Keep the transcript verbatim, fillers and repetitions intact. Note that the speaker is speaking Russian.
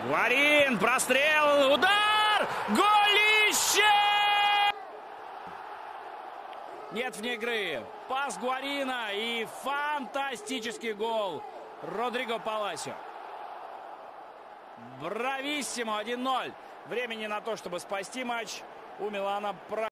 Гуарин, прострел, удар! Голище! Нет вне игры. Пас Гуарина и фантастический гол Родриго Паласио. Брависсимо, один ноль. Времени на то, чтобы спасти матч у Милана.